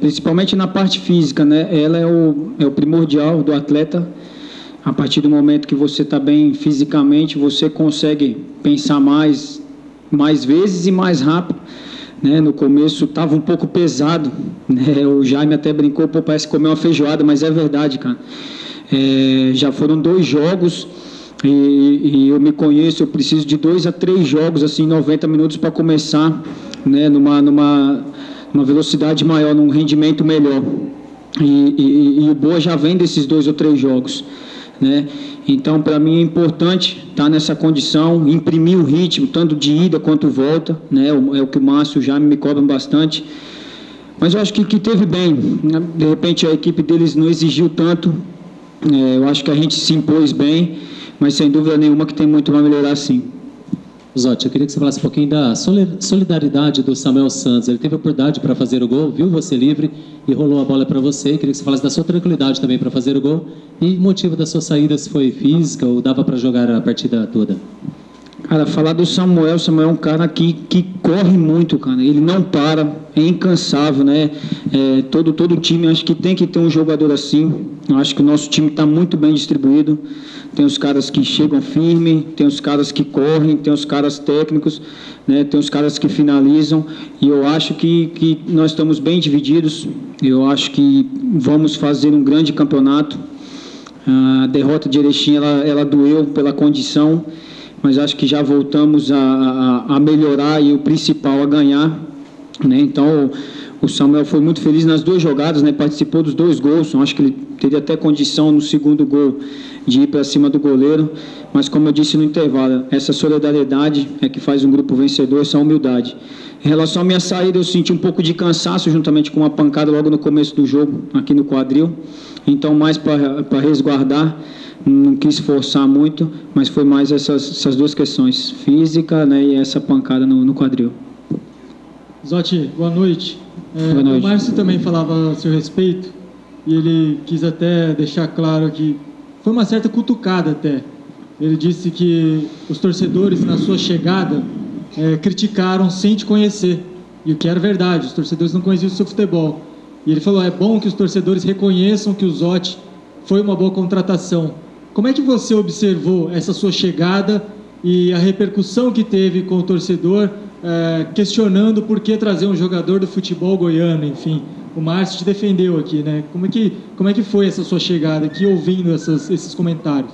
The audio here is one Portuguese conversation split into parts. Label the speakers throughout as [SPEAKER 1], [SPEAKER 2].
[SPEAKER 1] principalmente na parte física, né? Ela é o primordial do atleta. A partir do momento que você está bem fisicamente, você consegue pensar mais vezes e mais rápido, né? No começo estava um pouco pesado, né? O Jaime até brincou, pô, parece comer uma feijoada, mas é verdade, cara. Já foram 2 jogos e eu me conheço, eu preciso de 2 a 3 jogos, assim, 90 minutos para começar, né? Numa velocidade maior, num rendimento melhor. E o Boa já vem desses 2 ou 3 jogos, né? Então, para mim é importante estar nessa condição, imprimir o ritmo, tanto de ida quanto volta, né? É o que o Márcio já me cobram bastante. Mas eu acho que teve bem, né? De repente a equipe deles não exigiu tanto, eu acho que a gente se impôs bem, mas sem dúvida nenhuma que tem muito para melhorar, sim.
[SPEAKER 2] Zotti, eu queria que você falasse um pouquinho da solidariedade do Samuel Santos. Ele teve a oportunidade para fazer o gol, viu você livre e rolou a bola para você. Eu queria que você falasse da sua tranquilidade também para fazer o gol e motivo da sua saída, se foi física ou dava para jogar a partida toda.
[SPEAKER 1] Cara, falar do Samuel é um cara que corre muito, cara. Ele não para, é incansável, né? Todo time, acho que tem que ter um jogador assim. Eu acho que o nosso time está muito bem distribuído. Tem os caras que chegam firme, tem os caras que correm, tem os caras técnicos, né? Tem os caras que finalizam. E eu acho que nós estamos bem divididos. Eu acho que vamos fazer um grande campeonato. A derrota de Erechim, ela doeu pela condição, mas acho que já voltamos a melhorar e o principal a ganhar, né? Então o Samuel foi muito feliz nas 2 jogadas, né? Participou dos 2 gols, acho que ele teria até condição no segundo gol de ir para cima do goleiro, mas como eu disse no intervalo, essa solidariedade é que faz um grupo vencedor, essa humildade. Em relação à minha saída, eu senti um pouco de cansaço juntamente com uma pancada logo no começo do jogo, aqui no quadril, então mais para resguardar. Não quis forçar muito, mas foi mais essas 2 questões, física, né, e essa pancada no quadril.
[SPEAKER 3] Zotti, boa noite.
[SPEAKER 1] Boa noite.
[SPEAKER 3] O Márcio também falava a seu respeito, e ele quis até deixar claro que foi uma certa cutucada até. Ele disse que os torcedores, na sua chegada, criticaram sem te conhecer, e o que era verdade, os torcedores não conheciam o seu futebol. E ele falou, é bom que os torcedores reconheçam que o Zotti foi uma boa contratação. Como é que você observou essa sua chegada e a repercussão que teve com o torcedor, questionando por que trazer um jogador do futebol goiano, enfim? O Márcio te defendeu aqui, né? Como é que foi essa sua chegada aqui, ouvindo esses comentários?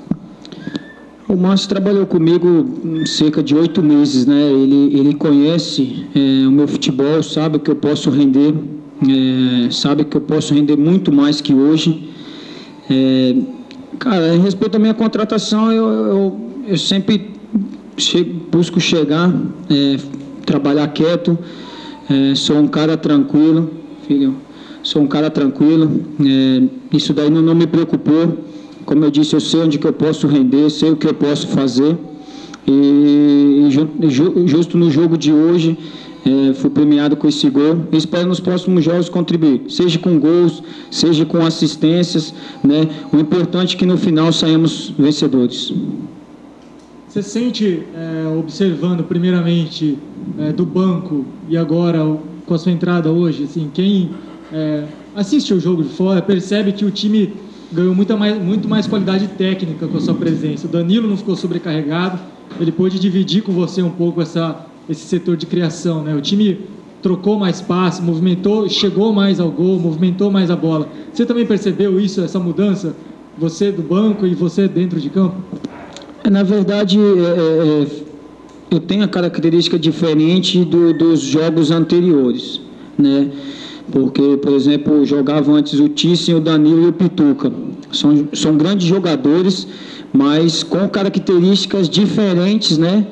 [SPEAKER 1] O Márcio trabalhou comigo cerca de 8 meses, né? Ele conhece o meu futebol, sabe que eu posso render, sabe que eu posso render muito mais que hoje. Cara, em respeito à minha contratação, eu sempre busco chegar, trabalhar quieto, sou um cara tranquilo, filho, sou um cara tranquilo, isso daí não me preocupou. Como eu disse, eu sei onde que eu posso render, sei o que eu posso fazer, e justo no jogo de hoje, fui premiado com esse gol. Espero nos próximos jogos contribuir, seja com gols, seja com assistências, né? O importante é que no final saímos vencedores.
[SPEAKER 3] Você sente, observando primeiramente do banco e agora com a sua entrada hoje, assim, quem assiste o jogo de fora percebe que o time ganhou muito mais qualidade técnica com a sua presença. O Danilo não ficou sobrecarregado, ele pôde dividir com você um pouco esse setor de criação, né? O time trocou mais passe, movimentou, chegou mais ao gol, movimentou mais a bola. Você também percebeu isso, essa mudança? Você do banco e você dentro de campo?
[SPEAKER 1] Na verdade, eu tenho a característica diferente dos jogos anteriores, né? Porque, por exemplo, jogavam antes o Tício, o Danilo e o Pituca. São grandes jogadores, mas com características diferentes, né?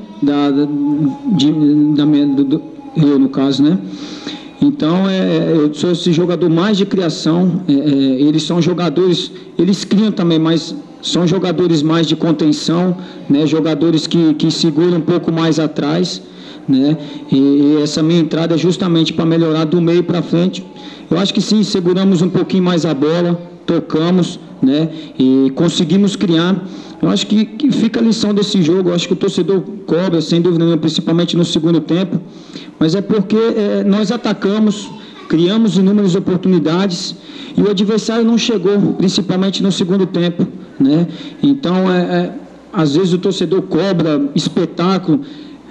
[SPEAKER 1] Eu, no caso, né? Então, eu sou esse jogador mais de criação. Eles são jogadores, eles criam também, mas são jogadores mais de contenção, né? Jogadores que seguram um pouco mais atrás, né? E essa minha entrada é justamente para melhorar do meio para frente. Eu acho que sim, seguramos um pouquinho mais a bola, tocamos, né? E conseguimos criar. Eu acho que fica a lição desse jogo. Eu acho que o torcedor cobra, sem dúvida nenhuma, principalmente no segundo tempo, mas é porque nós atacamos, criamos inúmeras oportunidades e o adversário não chegou, principalmente no segundo tempo, né? Então, às vezes o torcedor cobra espetáculo.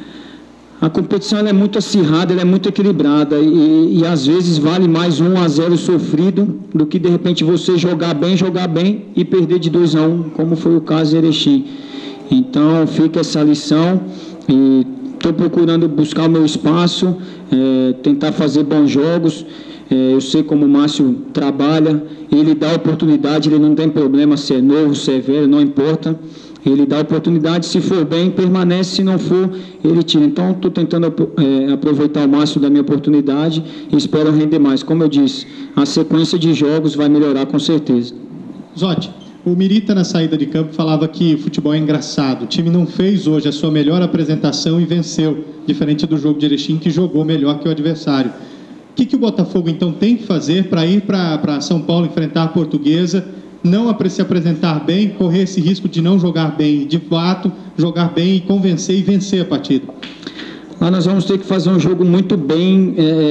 [SPEAKER 1] A competição ela é muito acirrada, ela é muito equilibrada e às vezes vale mais 1-0 sofrido do que de repente você jogar bem e perder de 2-1, como foi o caso de Erechim. Então fica essa lição e estou procurando buscar o meu espaço, tentar fazer bons jogos. Eu sei como o Márcio trabalha, ele dá oportunidade, ele não tem problema se é novo, se é velho, não importa. Ele dá oportunidade, se for bem, permanece, se não for, ele tira. Então, estou tentando aproveitar o máximo da minha oportunidade e espero render mais. Como eu disse, a sequência de jogos vai melhorar com certeza.
[SPEAKER 4] Zotti, o Mirita na saída de campo falava que o futebol é engraçado. O time não fez hoje a sua melhor apresentação e venceu, diferente do jogo de Erechim, que jogou melhor que o adversário. O que o Botafogo, então, tem que fazer para ir para São Paulo enfrentar a Portuguesa, não se apresentar bem, correr esse risco de não jogar bem, de fato, jogar bem e convencer e vencer a partida?
[SPEAKER 1] Lá nós vamos ter que fazer um jogo muito bem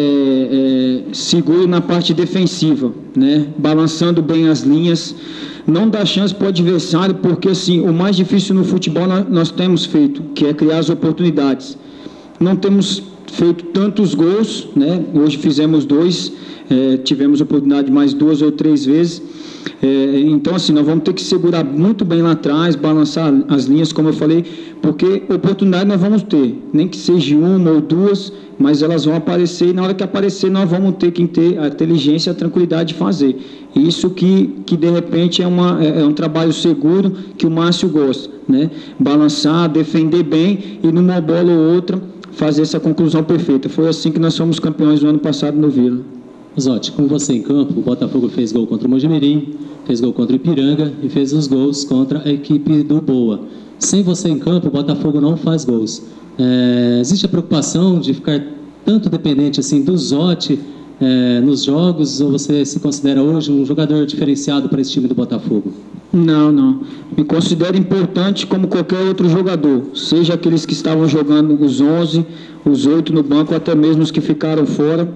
[SPEAKER 1] seguro na parte defensiva, né? Balançando bem as linhas, não dar chance para o adversário, porque assim, o mais difícil no futebol nós temos feito, que é criar as oportunidades. Não temos feito tantos gols, né? Hoje fizemos 2, tivemos oportunidade mais 2 ou 3 vezes. Então, assim, nós vamos ter que segurar muito bem lá atrás, balançar as linhas, como eu falei, porque oportunidade nós vamos ter, nem que seja 1 ou 2, mas elas vão aparecer e na hora que aparecer nós vamos ter que ter a inteligência e a tranquilidade de fazer. Isso que de repente é um trabalho seguro que o Márcio gosta, né? Balançar, defender bem e numa bola ou outra fazer essa conclusão perfeita. Foi assim que nós fomos campeões no ano passado no Vila.
[SPEAKER 2] Zotti, com você em campo, o Botafogo fez gol contra o Mojimirim, fez gol contra o Ipiranga e fez os gols contra a equipe do Boa. Sem você em campo, o Botafogo não faz gols. Existe a preocupação de ficar tanto dependente assim do Zotti nos jogos, ou você se considera hoje um jogador diferenciado para esse time do Botafogo?
[SPEAKER 1] Não. Me considero importante como qualquer outro jogador, seja aqueles que estavam jogando os 11, os 8 no banco, até mesmo os que ficaram fora.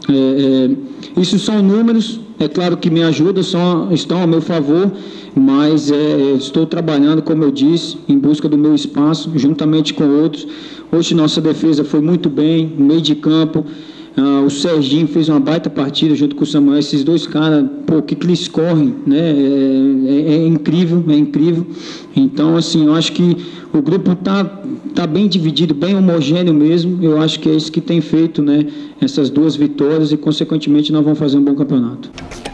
[SPEAKER 1] Isso são números, é claro que me ajudam, estão a meu favor, mas estou trabalhando, como eu disse, em busca do meu espaço, juntamente com outros. Hoje nossa defesa foi muito bem, meio de campo. O Serginho fez uma baita partida junto com o Samuel. Esses dois caras, o que eles correm, né? É incrível. Então, assim, eu acho que o grupo tá bem dividido, bem homogêneo mesmo. Eu acho que é isso que tem feito, né? Essas 2 vitórias e, consequentemente, nós vamos fazer um bom campeonato.